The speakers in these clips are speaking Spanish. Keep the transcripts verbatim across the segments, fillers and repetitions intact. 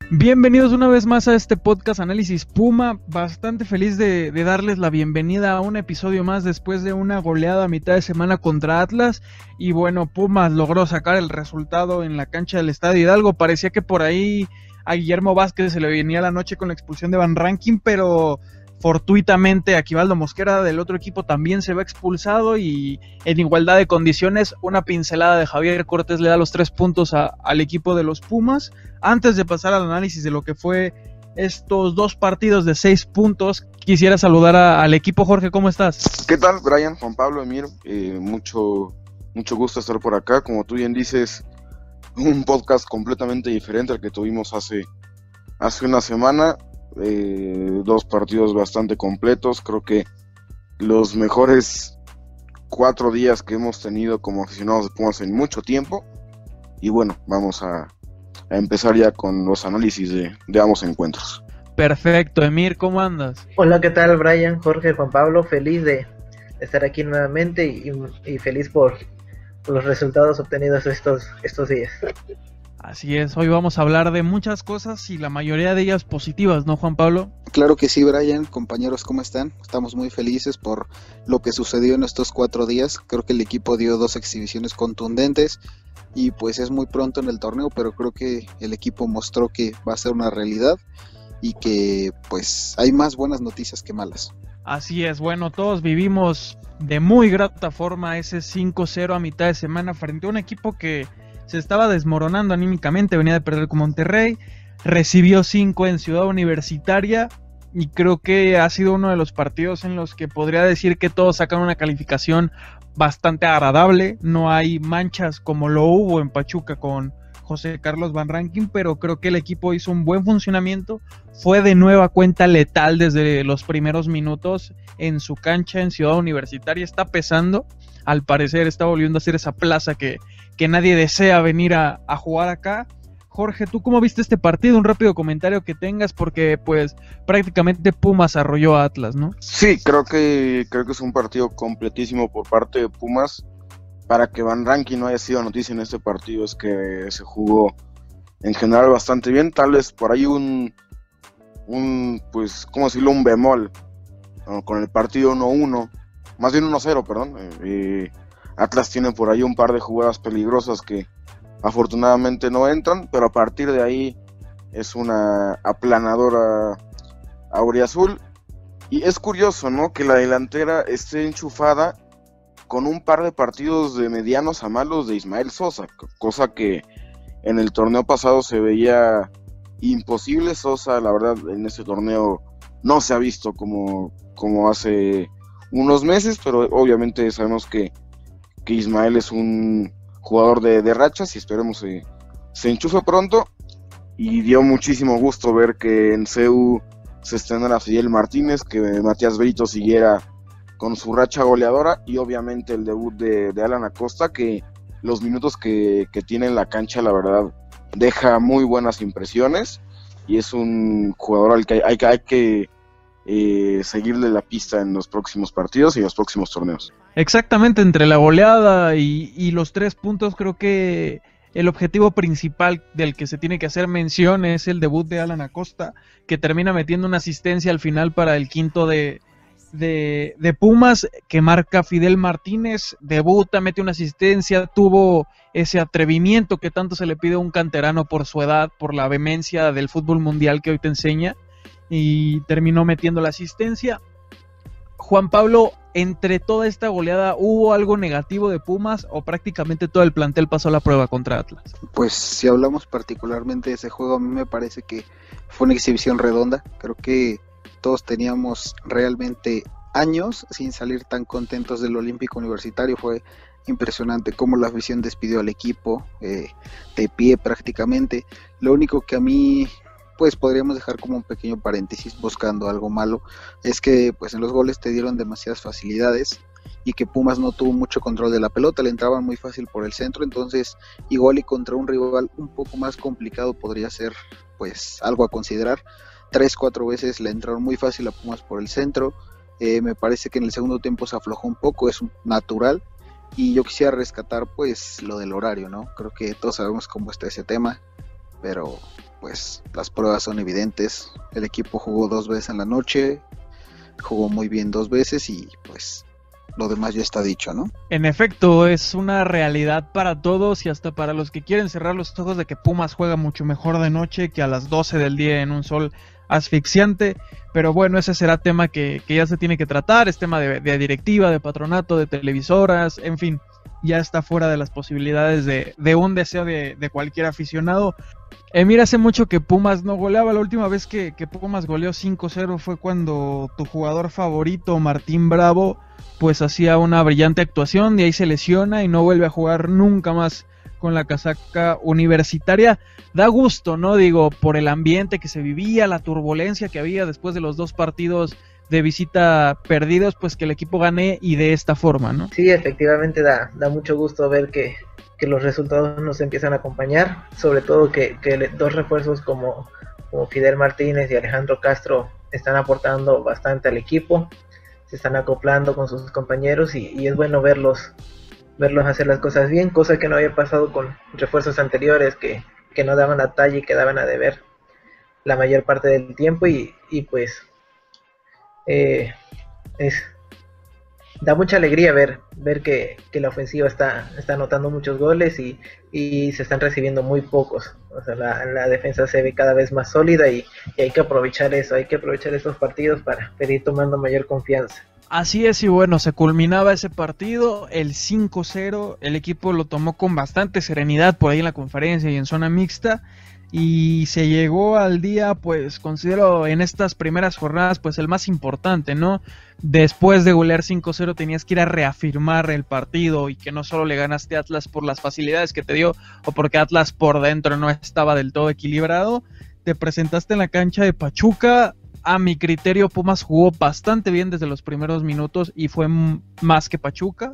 Bienvenidos una vez más a este podcast Análisis Puma. Bastante feliz de, de darles la bienvenida a un episodio más después de una goleada a mitad de semana contra Atlas. Y bueno, Pumas logró sacar el resultado en la cancha del Estadio Hidalgo. Parecía que por ahí a Guillermo Vázquez se le venía la noche con la expulsión de Van Rankin, pero fortuitamente Aquivaldo Mosquera del otro equipo también se va expulsado y en igualdad de condiciones una pincelada de Javier Cortés le da los tres puntos a, al equipo de los Pumas. Antes de pasar al análisis de lo que fue estos dos partidos de seis puntos, quisiera saludar a, al equipo. Jorge, ¿cómo estás? ¿Qué tal, Brian, Juan Pablo, Emir? Eh, mucho, mucho gusto estar por acá. Como tú bien dices, un podcast completamente diferente al que tuvimos hace, hace una semana. Eh, dos partidos bastante completos. Creo que los mejores cuatro días que hemos tenido como aficionados de Pumas en mucho tiempo. Y bueno, vamos a, a empezar ya con los análisis de, de ambos encuentros. Perfecto, Emir, ¿cómo andas? Hola, ¿qué tal, Brian, Jorge, Juan Pablo? Feliz de estar aquí nuevamente y, y feliz por, por los resultados obtenidos estos, estos días. Así es, hoy vamos a hablar de muchas cosas y la mayoría de ellas positivas, ¿no, Juan Pablo? Claro que sí, Brian, compañeros, ¿cómo están? Estamos muy felices por lo que sucedió en estos cuatro días. Creo que el equipo dio dos exhibiciones contundentes y pues es muy pronto en el torneo, pero creo que el equipo mostró que va a ser una realidad y que pues hay más buenas noticias que malas. Así es, bueno, todos vivimos de muy grata forma ese cinco cero a mitad de semana frente a un equipo que se estaba desmoronando anímicamente, venía de perder con Monterrey, recibió cinco en Ciudad Universitaria y creo que ha sido uno de los partidos en los que podría decir que todos sacan una calificación bastante agradable. No hay manchas como lo hubo en Pachuca con José Carlos Van Rankin, pero creo que el equipo hizo un buen funcionamiento, fue de nueva cuenta letal desde los primeros minutos en su cancha en Ciudad Universitaria, está pesando, al parecer está volviendo a ser esa plaza que, que nadie desea venir a, a jugar acá. Jorge, ¿tú cómo viste este partido? Un rápido comentario que tengas, porque pues prácticamente Pumas arrolló a Atlas, ¿no? Sí, creo que, creo que es un partido completísimo por parte de Pumas. Para que Van Rankin no haya sido noticia en este partido es que se jugó en general bastante bien. Tal vez por ahí un, un pues, ¿cómo decirlo? Un bemol, ¿no? Con el partido uno uno, más bien uno cero, perdón. Eh, Atlas tiene por ahí un par de jugadas peligrosas que afortunadamente no entran, pero a partir de ahí es una aplanadora auriazul. Y es curioso, ¿no? Que la delantera esté enchufada con un par de partidos de medianos a malos de Ismael Sosa, cosa que en el torneo pasado se veía imposible. Sosa, la verdad, en este torneo no se ha visto como, como hace unos meses, pero obviamente sabemos que, que Ismael es un jugador de, de rachas y esperemos se, se enchufe pronto. Y dio muchísimo gusto ver que en C U se estrenara Fidel Martínez, que Matías Brito siguiera con su racha goleadora y obviamente el debut de, de Alan Acosta, que los minutos que, que tiene en la cancha, la verdad, deja muy buenas impresiones y es un jugador al que hay, hay, hay que eh, seguirle la pista en los próximos partidos y en los próximos torneos. Exactamente, entre la goleada y, y los tres puntos, creo que el objetivo principal del que se tiene que hacer mención es el debut de Alan Acosta, que termina metiendo una asistencia al final para el quinto de De, de Pumas, que marca Fidel Martínez, debuta, mete una asistencia, tuvo ese atrevimiento que tanto se le pide a un canterano por su edad, por la vehemencia del fútbol mundial que hoy te enseña, y terminó metiendo la asistencia. Juan Pablo, entre toda esta goleada, ¿hubo algo negativo de Pumas o prácticamente todo el plantel pasó la prueba contra Atlas? Pues si hablamos particularmente de ese juego, a mí me parece que fue una exhibición redonda. Creo que todos teníamos realmente años sin salir tan contentos del Olímpico Universitario. Fue impresionante cómo la afición despidió al equipo eh, de pie prácticamente. Lo único que a mí pues podríamos dejar como un pequeño paréntesis buscando algo malo es que pues en los goles te dieron demasiadas facilidades y que Pumas no tuvo mucho control de la pelota, le entraban muy fácil por el centro, entonces igual y contra un rival un poco más complicado podría ser pues algo a considerar. Tres, cuatro veces le entraron muy fácil a Pumas por el centro. Eh, me parece que en el segundo tiempo se aflojó un poco, es natural. Y yo quisiera rescatar pues lo del horario, ¿no? Creo que todos sabemos cómo está ese tema, pero pues las pruebas son evidentes. El equipo jugó dos veces en la noche, jugó muy bien dos veces y pues lo demás ya está dicho, ¿no? En efecto, es una realidad para todos y hasta para los que quieren cerrar los ojos de que Pumas juega mucho mejor de noche que a las doce del día en un sol asfixiante, pero bueno, ese será tema que, que ya se tiene que tratar, es tema de, de directiva, de patronato, de televisoras, en fin, ya está fuera de las posibilidades de, de un deseo de, de cualquier aficionado. Eh, mira, hace mucho que Pumas no goleaba. La última vez que, que Pumas goleó cinco cero fue cuando tu jugador favorito, Martín Bravo, pues hacía una brillante actuación, de ahí se lesiona y no vuelve a jugar nunca más con la casaca universitaria. Da gusto, ¿no? Digo, por el ambiente que se vivía, la turbulencia que había después de los dos partidos de visita perdidos, pues que el equipo gane y de esta forma, ¿no? Sí, efectivamente da, da mucho gusto ver que, que los resultados nos empiezan a acompañar, sobre todo que, que dos refuerzos como, como Fidel Martínez y Alejandro Castro están aportando bastante al equipo, se están acoplando con sus compañeros y, y es bueno verlos verlos hacer las cosas bien, cosa que no había pasado con refuerzos anteriores que, que no daban la talla y quedaban a deber la mayor parte del tiempo y, y pues eh, es da mucha alegría ver ver que, que la ofensiva está, está anotando muchos goles y, y se están recibiendo muy pocos. O sea, la, la defensa se ve cada vez más sólida y, y hay que aprovechar eso, hay que aprovechar estos partidos para ir tomando mayor confianza. Así es, y bueno, se culminaba ese partido, el cinco cero, el equipo lo tomó con bastante serenidad por ahí en la conferencia y en zona mixta, y se llegó al día, pues considero en estas primeras jornadas, pues el más importante, ¿no? Después de golear cinco cero tenías que ir a reafirmar el partido y que no solo le ganaste a Atlas por las facilidades que te dio o porque Atlas por dentro no estaba del todo equilibrado, te presentaste en la cancha de Pachuca. A mi criterio, Pumas jugó bastante bien desde los primeros minutos y fue m- más que Pachuca.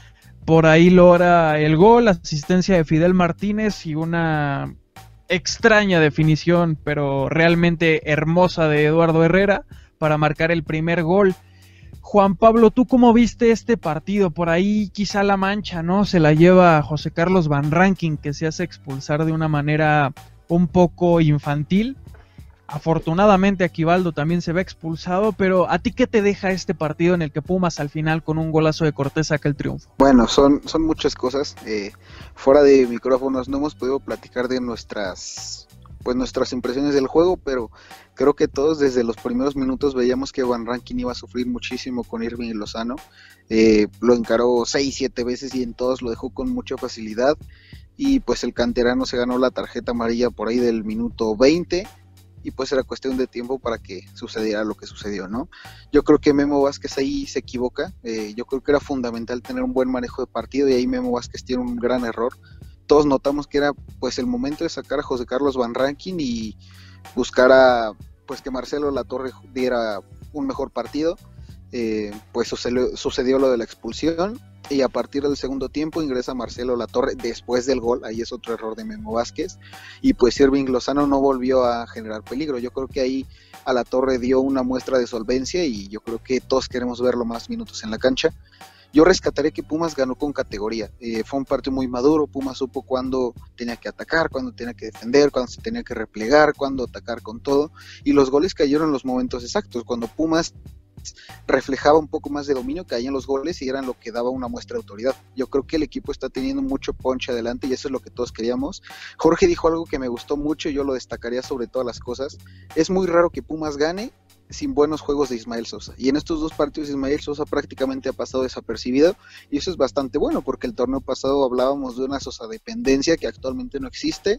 Por ahí logra el gol, asistencia de Fidel Martínez y una extraña definición, pero realmente hermosa, de Eduardo Herrera para marcar el primer gol. Juan Pablo, ¿tú cómo viste este partido? Por ahí quizá la mancha, ¿no? Se la lleva José Carlos Van Rankin, que se hace expulsar de una manera un poco infantil. Afortunadamente Aquivaldo también se ve expulsado, pero ¿a ti qué te deja este partido en el que Pumas al final con un golazo de Cortés saca el triunfo? Bueno, son, son muchas cosas. Eh, fuera de micrófonos no hemos podido platicar de nuestras pues nuestras impresiones del juego, pero creo que todos desde los primeros minutos veíamos que Van Rankin iba a sufrir muchísimo con Irving Lozano. Eh, lo encaró seis, siete veces y en todos lo dejó con mucha facilidad, y pues el canterano se ganó la tarjeta amarilla por ahí del minuto veinte, y pues era cuestión de tiempo para que sucediera lo que sucedió, ¿no? Yo creo que Memo Vázquez ahí se equivoca. eh, yo creo que era fundamental tener un buen manejo de partido y ahí Memo Vázquez tiene un gran error. Todos notamos que era pues el momento de sacar a José Carlos Van Rankin y buscar a pues que Marcelo Latorre diera un mejor partido. Eh, pues sucedió, sucedió lo de la expulsión y a partir del segundo tiempo ingresa Marcelo Latorre después del gol. Ahí es otro error de Memo Vázquez y pues Irving Lozano no volvió a generar peligro. Yo creo que ahí a Latorre dio una muestra de solvencia y yo creo que todos queremos verlo más minutos en la cancha. Yo rescataré que Pumas ganó con categoría. Eh, fue un partido muy maduro. Pumas supo cuándo tenía que atacar, cuándo tenía que defender, cuándo se tenía que replegar, cuándo atacar con todo, y los goles cayeron en los momentos exactos. Cuando Pumas reflejaba un poco más de dominio, caían los goles y eran lo que daba una muestra de autoridad. Yo creo que el equipo está teniendo mucho punch adelante y eso es lo que todos queríamos. Jorge dijo algo que me gustó mucho y yo lo destacaría sobre todas las cosas. Es muy raro que Pumas gane sin buenos juegos de Ismael Sosa, y en estos dos partidos Ismael Sosa prácticamente ha pasado desapercibido, y eso es bastante bueno porque el torneo pasado hablábamos de una Sosa dependencia que actualmente no existe.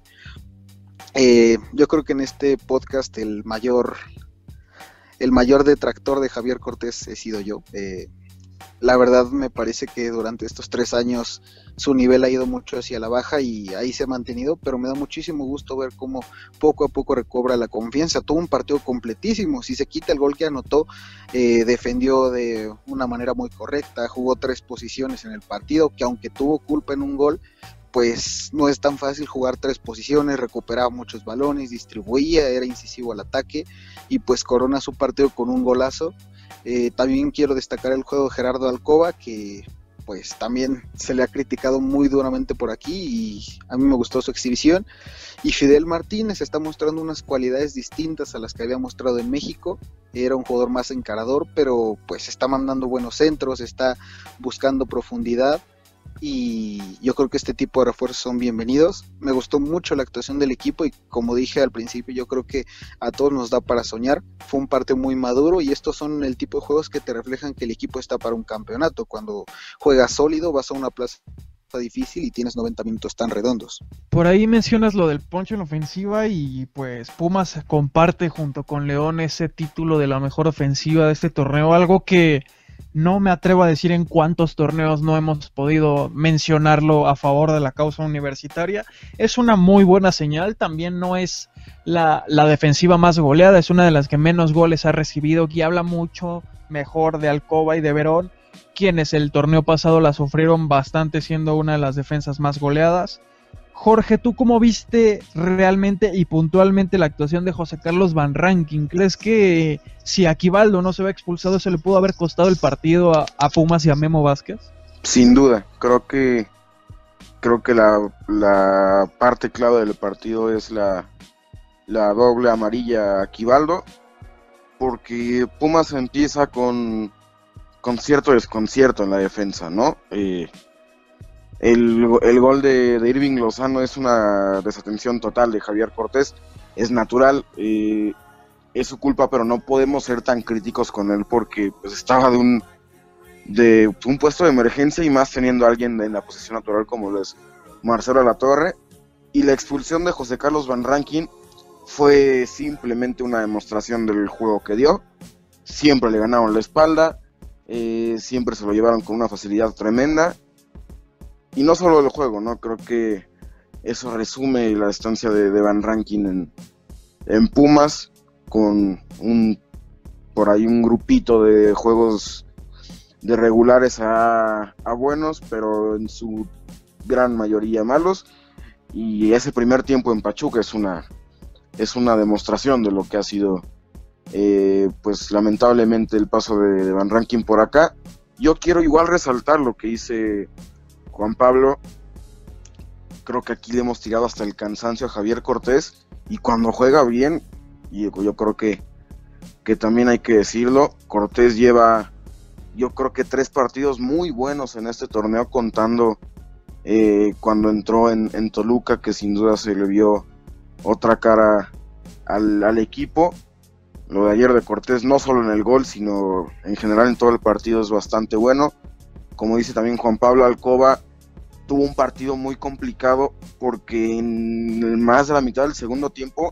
Eh, yo creo que en este podcast el mayor el mayor detractor de Javier Cortés he sido yo. Eh, la verdad me parece que durante estos tres años su nivel ha ido mucho hacia la baja y ahí se ha mantenido, pero me da muchísimo gusto ver cómo poco a poco recobra la confianza. Tuvo un partido completísimo, si se quita el gol que anotó, eh, defendió de una manera muy correcta, jugó tres posiciones en el partido, que aunque tuvo culpa en un gol, pues no es tan fácil jugar tres posiciones, recuperaba muchos balones, distribuía, era incisivo al ataque y pues corona su partido con un golazo. Eh, también quiero destacar el juego de Gerardo Alcoba, que pues también se le ha criticado muy duramente por aquí y a mí me gustó su exhibición. Y Fidel Martínez está mostrando unas cualidades distintas a las que había mostrado en México. Era un jugador más encarador, pero pues está mandando buenos centros, está buscando profundidad y yo creo que este tipo de refuerzos son bienvenidos. Me gustó mucho la actuación del equipo y como dije al principio, yo creo que a todos nos da para soñar. Fue un partido muy maduro y estos son el tipo de juegos que te reflejan que el equipo está para un campeonato. Cuando juegas sólido, vas a una plaza difícil y tienes noventa minutos tan redondos. Por ahí mencionas lo del poncho en ofensiva y pues Pumas comparte junto con León ese título de la mejor ofensiva de este torneo, algo que no me atrevo a decir en cuántos torneos no hemos podido mencionarlo a favor de la causa universitaria. Es una muy buena señal, también no es la, la defensiva más goleada, es una de las que menos goles ha recibido y habla mucho mejor de Alcoba y de Verón, quienes el torneo pasado la sufrieron bastante siendo una de las defensas más goleadas. Jorge, ¿tú cómo viste realmente y puntualmente la actuación de José Carlos Van Rankin? ¿Crees que si Aquivaldo no se ve expulsado se le pudo haber costado el partido a, a Pumas y a Memo Vázquez? Sin duda, creo que creo que la, la parte clave del partido es la, la doble amarilla a Aquivaldo, porque Pumas empieza con con cierto desconcierto en la defensa, ¿no? Eh, el, el gol de, de Irving Lozano es una desatención total de Javier Cortés, es natural, eh, es su culpa, pero no podemos ser tan críticos con él porque pues, estaba de un, de un puesto de emergencia y más teniendo a alguien en la posición natural como lo es Marcelo Alatorre, y la expulsión de José Carlos Van Rankin fue simplemente una demostración del juego que dio. Siempre le ganaron la espalda, Eh, siempre se lo llevaron con una facilidad tremenda y no solo el juego, ¿no? Creo que eso resume la estancia de, de Van Rankin en, en Pumas, con un por ahí un grupito de juegos de regulares a, a buenos, pero en su gran mayoría malos, y ese primer tiempo en Pachuca es una es una demostración de lo que ha sido Eh, pues lamentablemente el paso de, de Van Rankin por acá. Yo quiero igual resaltar lo que dice Juan Pablo. Creo que aquí le hemos tirado hasta el cansancio a Javier Cortés, y cuando juega bien, y yo creo que, que también hay que decirlo, Cortés lleva yo creo que tres partidos muy buenos en este torneo, contando eh, cuando entró en, en Toluca, que sin duda se le vio otra cara al, al equipo. Lo de ayer de Cortés, no solo en el gol, sino en general en todo el partido, es bastante bueno. Como dice también Juan Pablo, Alcoba tuvo un partido muy complicado porque en más de la mitad del segundo tiempo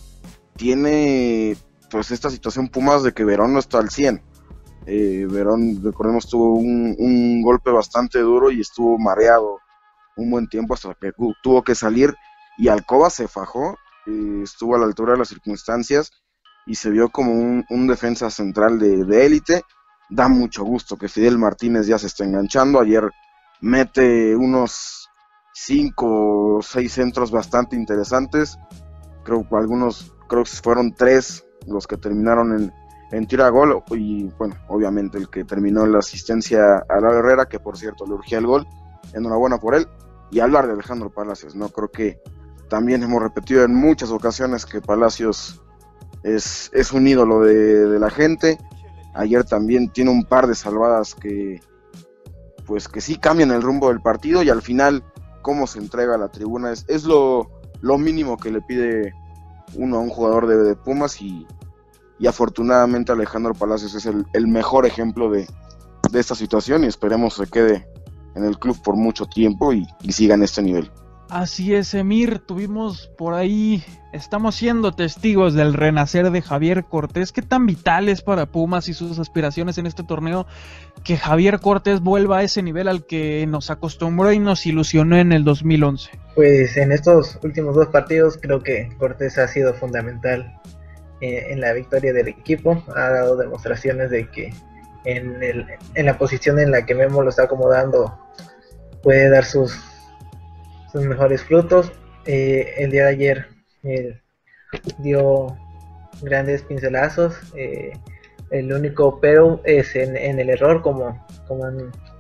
tiene pues esta situación Pumas de que Verón no está al cien. Eh, Verón, recordemos, tuvo un, un golpe bastante duro y estuvo mareado un buen tiempo hasta que tuvo que salir, y Alcoba se fajó, eh, estuvo a la altura de las circunstancias y se vio como un, un defensa central de élite. Da mucho gusto que Fidel Martínez ya se esté enganchando. Ayer mete unos cinco o seis centros bastante interesantes. Creo que algunos, creo que fueron tres los que terminaron en, en tiro a gol. Y bueno, obviamente el que terminó en la asistencia a la Herrera, que por cierto le urgía el gol. Enhorabuena por él. Y hablar de Alejandro Palacios, ¿no? Creo que también hemos repetido en muchas ocasiones que Palacios Es, es un ídolo de, de la gente. Ayer también tiene un par de salvadas que pues que sí cambian el rumbo del partido, y al final cómo se entrega a la tribuna es, es lo, lo mínimo que le pide uno a un jugador de, de Pumas, y, y afortunadamente Alejandro Palacios es el, el mejor ejemplo de, de esta situación, y esperemos se quede en el club por mucho tiempo y, y siga en este nivel. Así es, Emir, tuvimos por ahí, estamos siendo testigos del renacer de Javier Cortés. ¿Qué tan vital es para Pumas y sus aspiraciones en este torneo que Javier Cortés vuelva a ese nivel al que nos acostumbró y nos ilusionó en el dos mil once? Pues en estos últimos dos partidos creo que Cortés ha sido fundamental eh, en la victoria del equipo. Ha dado demostraciones de que en, el, en la posición en la que Memo lo está acomodando puede dar sus sus mejores frutos. Eh, el día de ayer eh, dio grandes pincelazos. Eh, el único pero es en, en el error, como, como han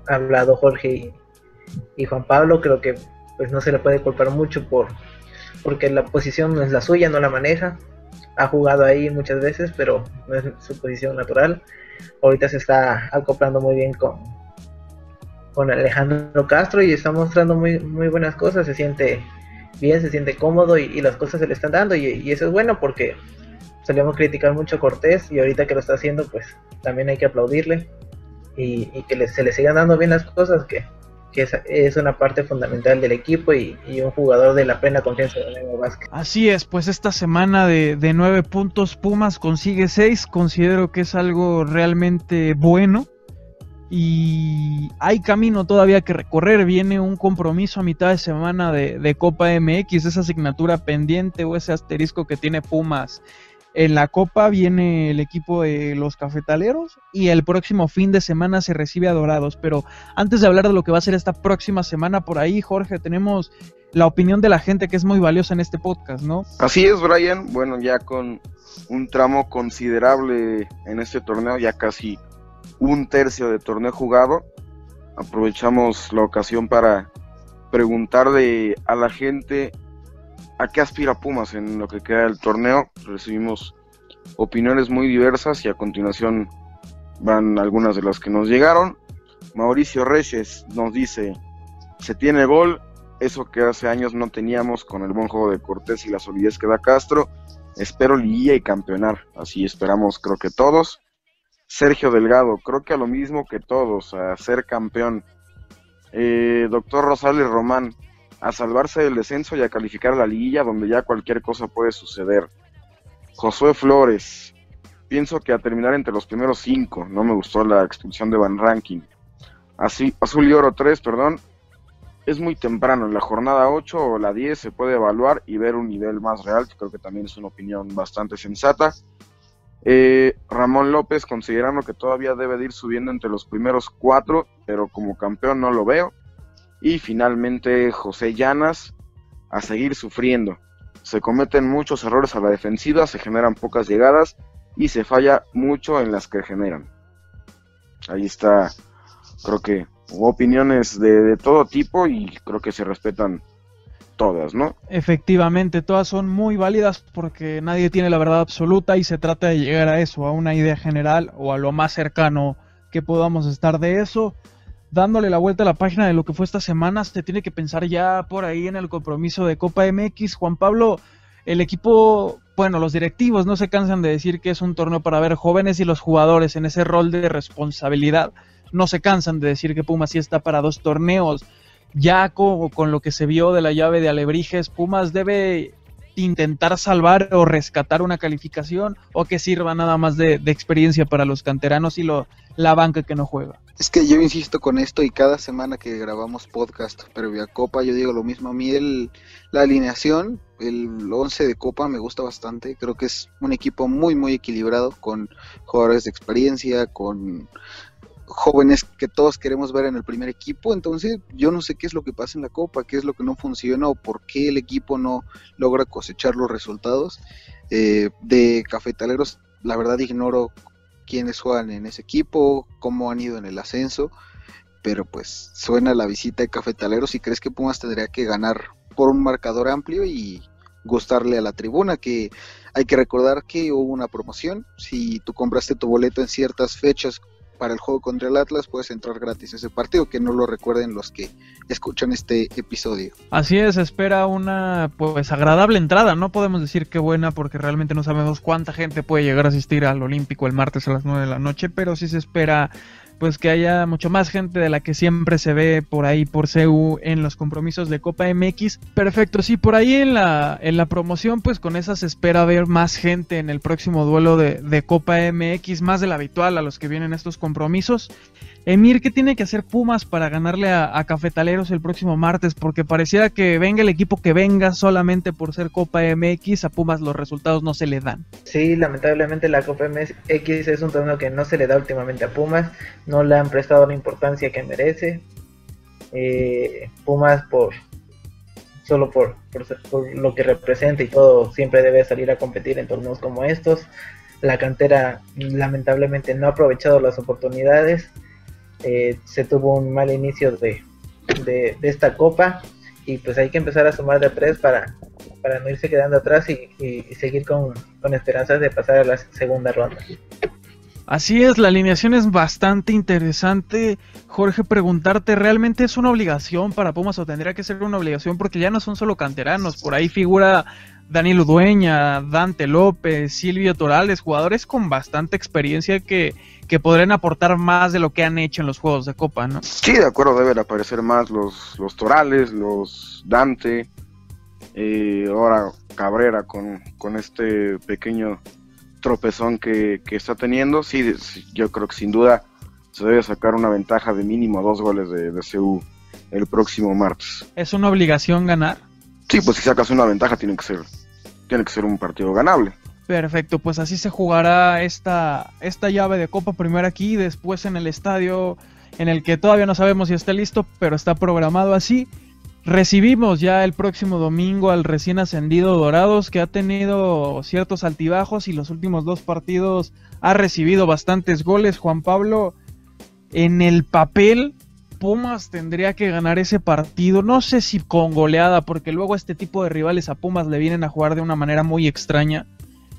hablado Jorge y, y Juan Pablo, creo que pues no se le puede culpar mucho por porque la posición no es la suya, no la maneja, ha jugado ahí muchas veces, pero no es su posición natural. Ahorita se está acoplando muy bien con, con Alejandro Castro y está mostrando muy, muy buenas cosas, se siente bien, se siente cómodo y, y las cosas se le están dando y, y eso es bueno porque solíamos criticar mucho a Cortés y ahorita que lo está haciendo pues también hay que aplaudirle y, y que le, se le sigan dando bien las cosas, que, que es, es una parte fundamental del equipo y, y un jugador de la plena confianza de Memo Vázquez. Así es, pues esta semana de, de nueve puntos Pumas consigue seis, considero que es algo realmente bueno y hay camino todavía que recorrer, viene un compromiso a mitad de semana de, de Copa M X, esa asignatura pendiente o ese asterisco que tiene Pumas. En la Copa viene el equipo de los Cafetaleros y el próximo fin de semana se recibe a Dorados. Pero antes de hablar de lo que va a ser esta próxima semana por ahí, Jorge, tenemos la opinión de la gente que es muy valiosa en este podcast, ¿no? Así es, Brian. Bueno, ya con un tramo considerable en este torneo, ya casi un tercio de torneo jugado, aprovechamos la ocasión para preguntarle a la gente ¿a qué aspira Pumas en lo que queda del torneo? Recibimos opiniones muy diversas y a continuación van algunas de las que nos llegaron. Mauricio Reyes nos dice: se tiene gol, eso que hace años no teníamos con el buen juego de Cortés y la solidez que da Castro. Espero liguilla y campeonar, así esperamos creo que todos. Sergio Delgado, creo que a lo mismo que todos, a ser campeón. Eh, Doctor Rosales Román, a salvarse del descenso y a calificar a la liguilla donde ya cualquier cosa puede suceder. Josué Flores, pienso que a terminar entre los primeros cinco, no me gustó la expulsión de Van Rankin. Así, Azul y Oro tres, perdón, es muy temprano, en la jornada ocho o la diez se puede evaluar y ver un nivel más real, que creo que también es una opinión bastante sensata. Eh, Ramón López, considerando que todavía debe de ir subiendo entre los primeros cuatro, pero como campeón no lo veo. Y finalmente José Llanas, a seguir sufriendo. Se cometen muchos errores a la defensiva, se generan pocas llegadas y se falla mucho en las que generan. Ahí está, creo que hubo opiniones de, de todo tipo y creo que se respetan todas, ¿no? Efectivamente, todas son muy válidas porque nadie tiene la verdad absoluta y se trata de llegar a eso, a una idea general o a lo más cercano que podamos estar de eso. Dándole la vuelta a la página de lo que fue esta semana, se tiene que pensar ya por ahí en el compromiso de Copa M X. Juan Pablo, el equipo, bueno, los directivos no se cansan de decir que es un torneo para ver jóvenes y los jugadores en ese rol de responsabilidad no se cansan de decir que Pumas sí está para dos torneos. Ya con, con lo que se vio de la llave de Alebrijes, Pumas debe intentar salvar o rescatar una calificación o que sirva nada más de, de experiencia para los canteranos y lo, la banca que no juega. Es que yo insisto con esto y cada semana que grabamos podcast previo a Copa yo digo lo mismo. A mí el, la alineación, el once de Copa me gusta bastante, creo que es un equipo muy muy equilibrado con jugadores de experiencia, con jóvenes que todos queremos ver en el primer equipo. Entonces yo no sé qué es lo que pasa en la Copa, qué es lo que no funciona o por qué el equipo no logra cosechar los resultados. Eh, de Cafetaleros la verdad ignoro quiénes juegan en ese equipo, cómo han ido en el ascenso, pero pues suena la visita de Cafetaleros y crees que Pumas tendría que ganar por un marcador amplio y gustarle a la tribuna, que hay que recordar que hubo una promoción, si tú compraste tu boleto en ciertas fechas para el juego contra el Atlas, puedes entrar gratis a ese partido, que no lo recuerden los que escuchan este episodio. Así es, espera una pues agradable entrada, no podemos decir que buena porque realmente no sabemos cuánta gente puede llegar a asistir al Olímpico el martes a las nueve de la noche, pero sí se espera pues que haya mucho más gente de la que siempre se ve por ahí por C U en los compromisos de Copa M X. Perfecto, sí, por ahí en la en la promoción pues con esa se espera ver más gente en el próximo duelo de, de Copa M X, más de lo habitual a los que vienen estos compromisos. Emir, ¿qué tiene que hacer Pumas para ganarle a, a Cafetaleros el próximo martes? Porque pareciera que venga el equipo que venga solamente por ser Copa M X, a Pumas los resultados no se le dan. Sí, lamentablemente la Copa M X es un torneo que no se le da últimamente a Pumas, no le han prestado la importancia que merece. Eh, Pumas por solo por, por, por lo que representa y todo siempre debe salir a competir en torneos como estos. La cantera lamentablemente no ha aprovechado las oportunidades eh, se tuvo un mal inicio de, de, de esta copa, y pues hay que empezar a sumar de tres para, para no irse quedando atrás y, y, y seguir con, con esperanzas de pasar a la segunda ronda. Así es, la alineación es bastante interesante. Jorge, preguntarte, ¿realmente es una obligación para Pumas o tendría que ser una obligación? Porque ya no son solo canteranos, por ahí figura Daniel Udueña, Dante López, Silvio Torales, jugadores con bastante experiencia que, que podrían aportar más de lo que han hecho en los juegos de Copa, ¿no? Sí, de acuerdo, deben aparecer más los, los Torales, los Dante, eh, ahora Cabrera con, con este pequeño tropezón que, que está teniendo. Sí, yo creo que sin duda se debe sacar una ventaja de mínimo dos goles de, de C U el próximo martes. ¿Es una obligación ganar? Sí, pues si sacas una ventaja tiene que ser, tiene que ser un partido ganable. Perfecto, pues así se jugará esta, esta llave de Copa, primero aquí, después en el estadio en el que todavía no sabemos si está listo, pero está programado así. Recibimos ya el próximo domingo al recién ascendido Dorados, que ha tenido ciertos altibajos y los últimos dos partidos ha recibido bastantes goles. Juan Pablo, en el papel Pumas tendría que ganar ese partido, no sé si con goleada, porque luego este tipo de rivales a Pumas le vienen a jugar de una manera muy extraña,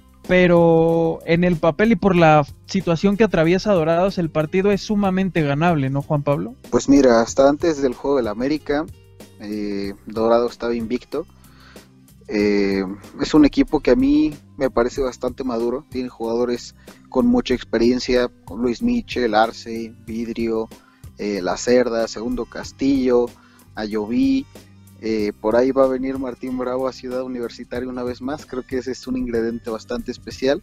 pero en el papel y por la situación que atraviesa Dorados, el partido es sumamente ganable, ¿no, Juan Pablo? Pues mira, hasta antes del juego del América, eh, Dorado estaba invicto. Eh, es un equipo que a mí me parece bastante maduro, tiene jugadores con mucha experiencia, con Luis Michel, Arce, Vidrio, eh, La Cerda, Segundo Castillo, Ayoví, eh, por ahí va a venir Martín Bravo a Ciudad Universitaria una vez más. Creo que ese es un ingrediente bastante especial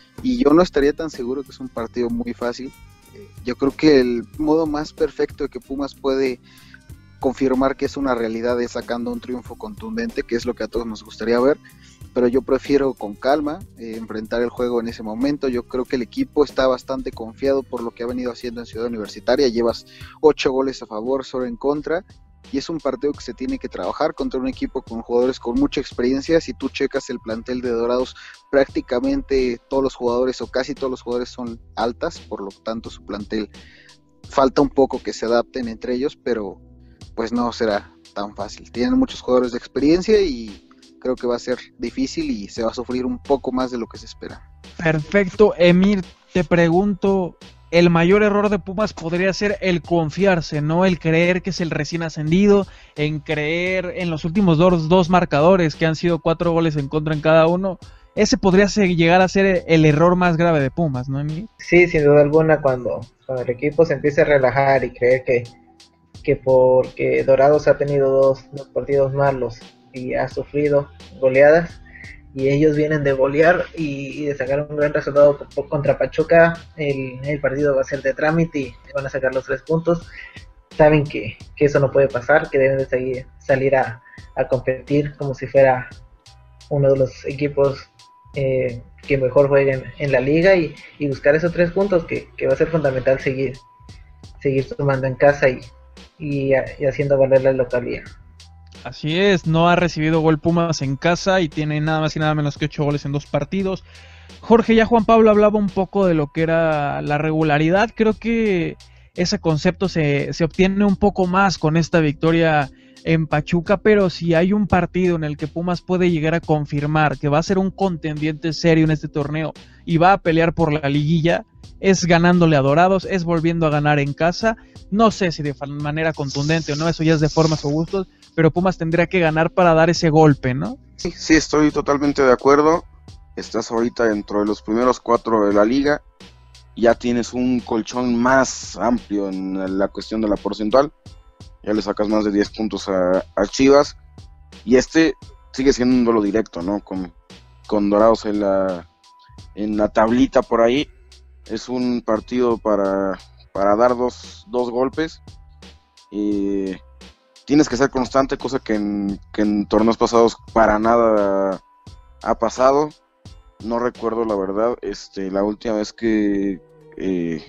y yo no estaría tan seguro que es un partido muy fácil. Eh, yo creo que el modo más perfecto de que Pumas puede confirmar que es una realidad es sacando un triunfo contundente, que es lo que a todos nos gustaría ver, pero yo prefiero con calma eh, enfrentar el juego en ese momento. Yo creo que el equipo está bastante confiado por lo que ha venido haciendo en Ciudad Universitaria, llevas ocho goles a favor, solo en contra, y es un partido que se tiene que trabajar contra un equipo con jugadores con mucha experiencia. Si tú checas el plantel de Dorados, prácticamente todos los jugadores o casi todos los jugadores son altas, por lo tanto su plantel falta un poco que se adapten entre ellos, pero pues no será tan fácil. Tienen muchos jugadores de experiencia y creo que va a ser difícil y se va a sufrir un poco más de lo que se espera. Perfecto, Emir, te pregunto, el mayor error de Pumas podría ser el confiarse, ¿no? El creer que es el recién ascendido, en creer en los últimos dos, dos marcadores que han sido cuatro goles en contra en cada uno. Ese podría ser, llegar a ser el error más grave de Pumas, ¿no, Emir? Sí, sin duda alguna, cuando, cuando el equipo se empieza a relajar y creer que, que porque Dorados ha tenido dos, dos partidos malos y ha sufrido goleadas, y ellos vienen de golear y, y de sacar un gran resultado contra Pachuca, el, el partido va a ser de trámite y van a sacar los tres puntos. Saben que, que eso no puede pasar, que deben de seguir, salir a, a competir como si fuera uno de los equipos eh, que mejor jueguen en la liga, y, y buscar esos tres puntos que, que va a ser fundamental seguir, seguir sumando en casa y, y, y haciendo valer la localidad. Así es, no ha recibido gol Pumas en casa y tiene nada más y nada menos que ocho goles en dos partidos. Jorge, ya Juan Pablo hablaba un poco de lo que era la regularidad. Creo que ese concepto se, se obtiene un poco más con esta victoria en Pachuca, pero si hay un partido en el que Pumas puede llegar a confirmar que va a ser un contendiente serio en este torneo y va a pelear por la liguilla, es ganándole a Dorados, es volviendo a ganar en casa. No sé si de manera contundente o no, eso ya es de formas o gustos, pero Pumas tendría que ganar para dar ese golpe, ¿no? Sí, sí, estoy totalmente de acuerdo. Estás ahorita dentro de los primeros cuatro de la liga, ya tienes un colchón más amplio en la cuestión de la porcentual, ya le sacas más de diez puntos a, a Chivas, y este sigue siendo un duelo directo, ¿no? Con, con Dorados en la, en la tablita por ahí. Es un partido para, para dar dos, dos golpes. Y tienes que ser constante, cosa que en, que en torneos pasados para nada ha pasado. No recuerdo la verdad, este, la última vez que eh,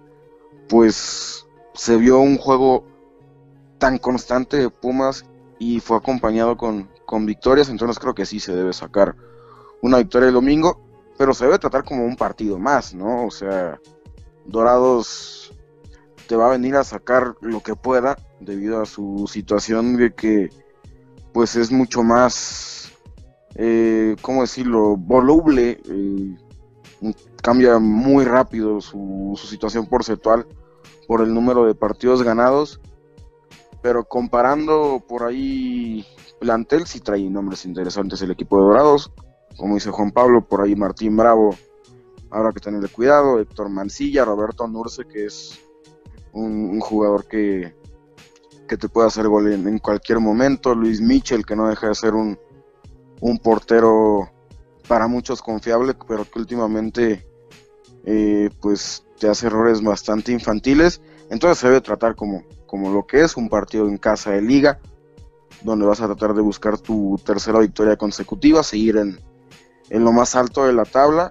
pues se vio un juego tan constante de Pumas y fue acompañado con, con victorias. Entonces creo que sí se debe sacar una victoria el domingo, pero se debe tratar como un partido más, ¿no? O sea, Dorados te va a venir a sacar lo que pueda debido a su situación de que pues es mucho más, eh, ¿cómo decirlo?, voluble, eh, cambia muy rápido su, su situación porcentual por el número de partidos ganados, pero comparando por ahí plantel, sí trae nombres interesantes el equipo de Dorados, como dice Juan Pablo, por ahí Martín Bravo, habrá que tenerle cuidado, Héctor Mancilla, Roberto Nurce, que es un, un jugador que, que te puede hacer gol en, en cualquier momento, Luis Michel, que no deja de ser un, un portero para muchos confiable, pero que últimamente eh, pues te hace errores bastante infantiles. Entonces se debe tratar como, como lo que es un partido en casa de liga, donde vas a tratar de buscar tu tercera victoria consecutiva, seguir en, en lo más alto de la tabla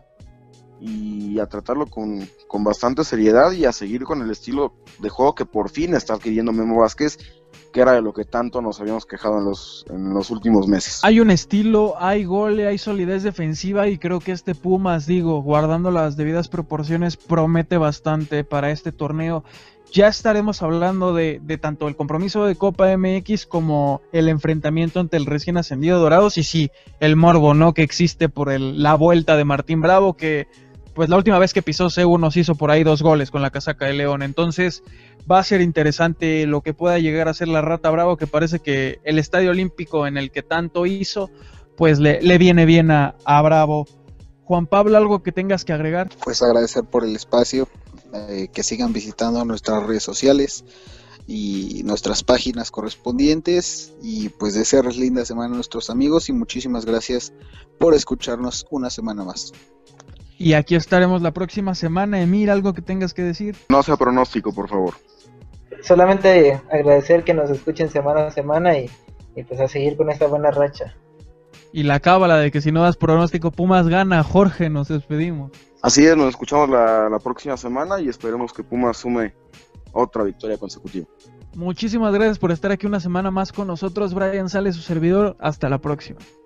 y a tratarlo con, con bastante seriedad y a seguir con el estilo de juego que por fin está adquiriendo Memo Vázquez, que era de lo que tanto nos habíamos quejado en los, en los últimos meses. Hay un estilo, hay gol, hay solidez defensiva y creo que este Pumas, digo, guardando las debidas proporciones, promete bastante para este torneo. Ya estaremos hablando de, de tanto el compromiso de Copa M X como el enfrentamiento ante el recién ascendido Dorados y sí, el morbo, ¿no?, que existe por el, la vuelta de Martín Bravo, que pues la última vez que pisó C U nos hizo por ahí dos goles con la casaca de León. Entonces va a ser interesante lo que pueda llegar a ser la Rata Bravo, que parece que el Estadio Olímpico en el que tanto hizo, pues le, le viene bien a, a Bravo. Juan Pablo, ¿algo que tengas que agregar? Pues agradecer por el espacio, eh, que sigan visitando nuestras redes sociales y nuestras páginas correspondientes y pues desearles linda semana a nuestros amigos y muchísimas gracias por escucharnos una semana más. Y aquí estaremos la próxima semana. Emir, ¿algo que tengas que decir? No sea pronóstico, por favor. Solamente agradecer que nos escuchen semana a semana y, y pues a seguir con esta buena racha. Y la cábala de que si no das pronóstico Pumas gana. Jorge, nos despedimos. Así es, nos escuchamos la, la próxima semana y esperemos que Pumas sume otra victoria consecutiva. Muchísimas gracias por estar aquí una semana más con nosotros. Brian Sales, su servidor. Hasta la próxima.